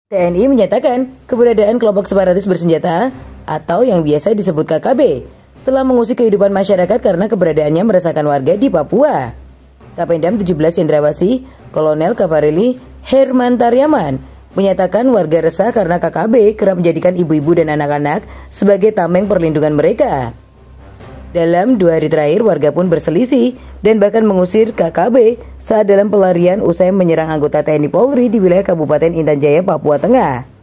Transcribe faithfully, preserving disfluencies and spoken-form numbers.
T N I menyatakan keberadaan kelompok separatis bersenjata atau yang biasa disebut K K B telah mengusik kehidupan masyarakat karena keberadaannya meresahkan warga di Papua. Kapendam tujuh belas Cendrawasih, Kolonel Kavarili Herman Taryaman, menyatakan warga resah karena K K B kerap menjadikan ibu-ibu dan anak-anak sebagai tameng perlindungan mereka. Dalam dua hari terakhir, warga pun berselisih dan bahkan mengusir K K B saat dalam pelarian usai menyerang anggota T N I Polri di wilayah Kabupaten Intan Jaya, Papua Tengah.